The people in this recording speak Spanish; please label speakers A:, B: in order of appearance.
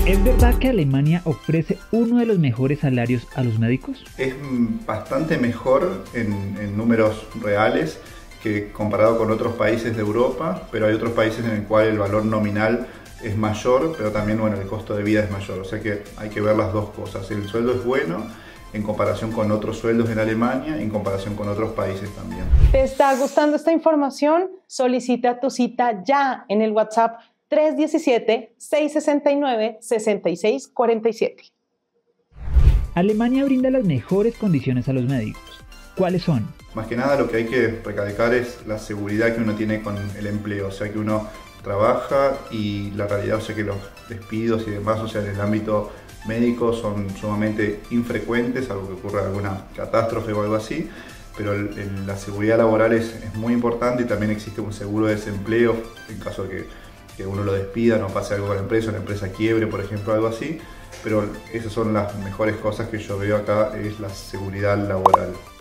A: ¿Es verdad que Alemania ofrece uno de los mejores salarios a los médicos?
B: Es bastante mejor en números reales que comparado con otros países de Europa, pero hay otros países en el cual el valor nominal es mayor, pero también el costo de vida es mayor. O sea que hay que ver las dos cosas. El sueldo es bueno en comparación con otros sueldos en Alemania y en comparación con otros países también.
C: ¿Te está gustando esta información? Solicita tu cita ya en el WhatsApp 317-669-6647.
A: Alemania brinda las mejores condiciones a los médicos. ¿Cuáles son?
B: Más que nada lo que hay que recalcar es la seguridad que uno tiene con el empleo, o sea que uno trabaja y la realidad, o sea que los despidos y demás, o sea en el ámbito médico son sumamente infrecuentes, algo que ocurra alguna catástrofe o algo así, pero la seguridad laboral es muy importante y también existe un seguro de desempleo en caso de que uno lo despida, no pase algo con la empresa quiebre, por ejemplo, algo así, pero esas son las mejores cosas que yo veo acá, es la seguridad laboral.